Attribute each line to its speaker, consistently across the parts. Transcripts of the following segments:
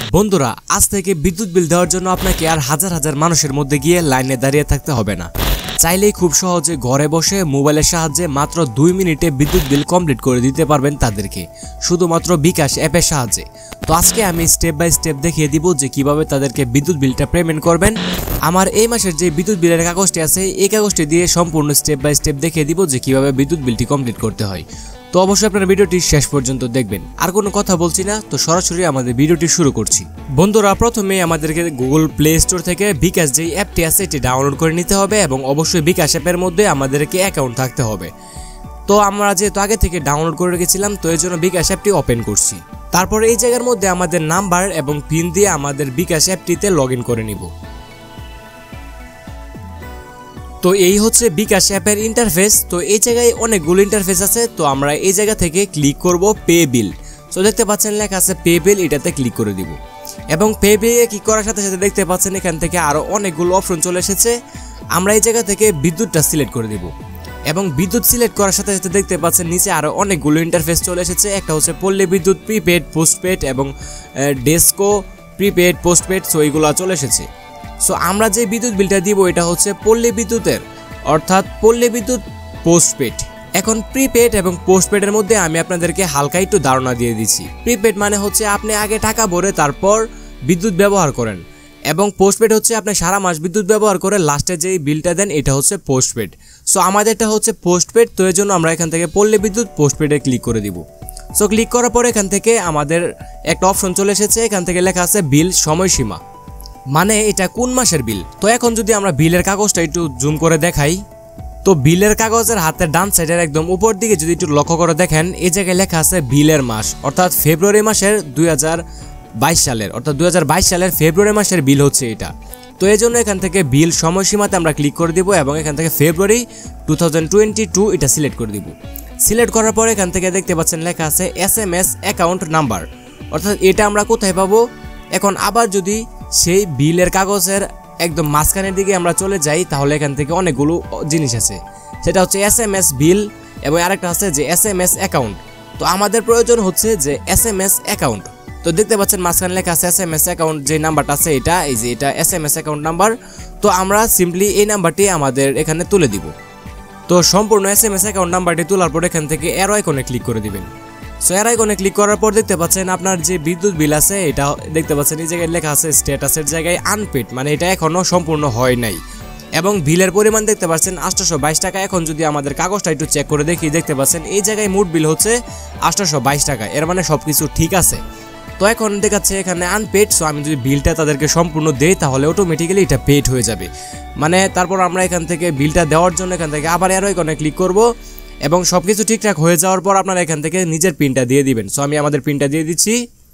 Speaker 1: বন্ধুরা, আজ থেকে বিদ্যুৎ বিল দেওয়ার জন্য আপনাকে আর হাজার হাজার মানুষের মধ্যে গিয়ে লাইনে দাঁড়িয়ে থাকতে হবে না। চাইলেই খুব সহজে ঘরে বসে মোবাইলের সাহায্যে মাত্র 2 মিনিটে বিদ্যুৎ বিল কমপ্লিট করে দিতে পারবেন তাদেরকে, শুধুমাত্র bKash অ্যাপের সাহায্যে। তো আজকে আমি স্টেপ বাই স্টেপ দেখিয়ে দিব যে কিভাবে তাদেরকে বিদ্যুৎ বিলটা পেমেন্ট করবেন। আমার এই মাসের যে বিদ্যুৎ বিলের কাগজটি আছে, এই কাগজটি দিয়ে সম্পূর্ণ স্টেপ বাই স্টেপ দেখিয়ে দিব যে কিভাবে বিদ্যুৎ বিলটি কমপ্লিট করতে হয়। তো অবশ্যই আপনারা ভিডিওটি শেষ পর্যন্ত দেখবেন। আর কোনো কথা বলছি না, তো সরাসরি আমাদের ভিডিওটি শুরু করছি। বন্ধুরা, প্রথমে আমাদেরকে গুগল প্লে স্টোর থেকে bKash যে অ্যাপটি আছে এটি ডাউনলোড করে নিতে হবে এবং অবশ্যই bKash অ্যাপের মধ্যে আমাদেরকে অ্যাকাউন্ট থাকতে হবে। তো আমরা যেহেতু আগে থেকে ডাউনলোড করে রেখেছিলাম, তো এর জন্য bKash অ্যাপটি ওপেন করছি। তারপরে এই জায়গার মধ্যে আমাদের নাম্বার এবং পিন দিয়ে আমাদের bKash অ্যাপটিতে লগ ইন করে নিব। তো এই হচ্ছে bKash অ্যাপের ইন্টারফেস। তো এই জায়গায় অনেকগুলো ইন্টারফেস আছে, তো আমরা এই জায়গা থেকে ক্লিক করব পে বিল। তো দেখতে পাচ্ছেন লেখা আছে পে বিল, এটাতে ক্লিক করে দিব এবং পে বিলে ক্লিক করার সাথে সাথে দেখতে পাচ্ছেন এখান থেকে আরো অনেকগুলো অপশন চলে এসেছে। আমরা এই জায়গা থেকে বিদ্যুৎটা সিলেক্ট করে দিব এবং বিদ্যুৎ সিলেক্ট করার সাথে সাথে দেখতে পাচ্ছেন নিচে আরো অনেকগুলো ইন্টারফেস চলে এসেছে। একটা হচ্ছে পল্লী বিদ্যুৎ, প্রিপেড, পোস্টপেড এবং ডেস্কো প্রিপেড, পোস্টপেড, সো এইগুলো চলে এসেছে। সো আমরা যে বিদ্যুৎ বিলটা দিব এটা হচ্ছে পল্লী বিদ্যুতের, অর্থাৎ পল্লী বিদ্যুৎ পোস্টপেড। এখন প্রিপেড এবং পোস্টপেডের মধ্যে আমি আপনাদেরকে হালকা একটু ধারণা দিয়ে দিচ্ছি। প্রিপেড মানে হচ্ছে আপনি আগে টাকা ভরে তারপর বিদ্যুৎ ব্যবহার করেন, এবং পোস্টপেড হচ্ছে আপনি সারা মাস বিদ্যুৎ ব্যবহার করে লাস্টে যেই বিলটা দেন এটা হচ্ছে পোস্টপেড। সো আমাদেরটা হচ্ছে পোস্টপেড, তো এর জন্য আমরা এখান থেকে পল্লী বিদ্যুৎ পোস্টপেডে ক্লিক করে দিব। সো ক্লিক করার পরে এখান থেকে আমাদের একটা অপশন চলে এসেছে, এখান থেকে লেখা আছে বিল সময়সীমা, মানে এটা কোন মাসের বিল। তো এখন যদি আমরা বিলের কাগজটা একটু জুম করে দেখাই, তো বিলের কাগজের হাতের ডান সাইডের একদম উপর দিকে যদি একটু লক্ষ্য করে দেখেন, এই জায়গায় লেখা আছে বিলের মাস, অর্থাৎ ফেব্রুয়ারি মাসের 2022 সালের, অর্থাৎ 2022 সালের ফেব্রুয়ারি মাসের বিল হচ্ছে এটা। তো এই জন্য এখান থেকে বিল সময়সীমাতে আমরা ক্লিক করে দিব এবং এখান থেকে ফেব্রুয়ারি 2022 এটা সিলেক্ট করে দিব। সিলেক্ট করার পরে এখান থেকে দেখতে পাচ্ছেন লেখা আছে SMS অ্যাকাউন্ট নাম্বার, অর্থাৎ এটা আমরা কোথায় পাবো। এখন আবার যদি সেই বিলের কাগজের একদম মাঝখানের দিকে আমরা চলে যাই, তাহলে এখান থেকে অনেকগুলো জিনিস আছে, সেটা হচ্ছে SMS বিল এবং আরেকটা আছে যে SMS অ্যাকাউন্ট। তো আমাদের প্রয়োজন হচ্ছে যে SMS অ্যাকাউন্ট। তো দেখতে পাচ্ছেন মাঝখানে লেখা আছে SMS অ্যাকাউন্ট, যে নাম্বারটা আছে এটা, এই যে এটা SMS অ্যাকাউন্ট নাম্বার। তো আমরা সিম্পলি এই নাম্বারটি আমাদের এখানে তুলে দিব। তো সম্পূর্ণ SMS অ্যাকাউন্ট নাম্বারটি তোলার পর এখান থেকে অ্যারো আইকনে ক্লিক করে দিবেন। সো অ্যারো আইকনে ক্লিক করার পর দেখতে পাচ্ছেন আপনার যে বিদ্যুৎ বিল আছে এটা দেখতে পাচ্ছেন এই জায়গায় লেখা আছে স্ট্যাটাসের জায়গায় আনপেড, মানে এটা এখনো সম্পূর্ণ হয় নাই। এবং বিলের পরিমাণ দেখতে পাচ্ছেন 822 টাকা। এখন যদি আমাদের কাগজটা একটু চেক করে দেখি, দেখতে পাচ্ছেন এই জায়গায় মোট বিল হচ্ছে 822 টাকা, এর মানে সবকিছু ঠিক আছে। তো এখন দেখাচ্ছে এখানে আনপেড। সো আমি যদি বিলটা তাদেরকে সম্পূর্ণ দেই তাহলে অটোমেটিক্যালি এটা পেড হয়ে যাবে। মানে তারপর আমরা এখান থেকে বিলটা দেওয়ার জন্য এখান থেকে আবার অ্যারো আইকনে ক্লিক করব এবং সবকিছু ঠিকঠাক হয়ে যাওয়ার পর আপনারা এখান থেকে নিজের পিনটা দিয়ে দিবেন। সো আমি আমাদের পিনটা দিয়ে দিচ্ছি।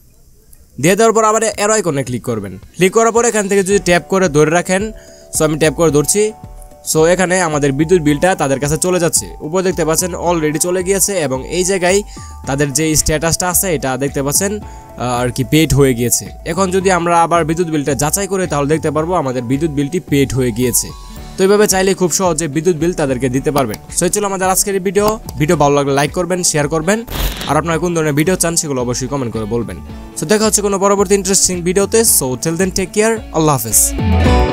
Speaker 1: দিয়ে দেওয়ার পর আবার অ্যারো আইকনে ক্লিক করবেন। ক্লিক করার পর এখান থেকে যদি ট্যাপ করে ধরে রাখেন, সো আমি ট্যাপ করে ধরছি। সো এখানে আমাদের বিদ্যুৎ বিলটা তাদের কাছে চলে যাচ্ছে। উপর দেখতে পাচ্ছেন অলরেডি চলে গিয়েছে এবং এই জায়গায় তাদের যে স্ট্যাটাসটা আছে এটা দেখতে পাচ্ছেন আর কি পেড হয়ে গিয়েছে। এখন যদি আমরা আবার বিদ্যুৎ বিলটা যাচাই করি তাহলে দেখতে পারবো আমাদের বিদ্যুৎ বিলটি পেড হয়ে গিয়েছে। তো এইভাবে চাইলে খুব সহজে বিদ্যুৎ বিল তাদেরকে দিতে পারবেন। সো এই ছিল আমাদের আজকের ভিডিও ভালো লাগলে লাইক করবেন, শেয়ার করবেন, আর আপনারা কোন ধরনের ভিডিও চান সেগুলো অবশ্যই কমেন্ট করে বলবেন। সো দেখা হচ্ছে কোনো পরবর্তী ইন্টারেস্টিং ভিডিওতে। So till then take care, আল্লাহ হাফেজ।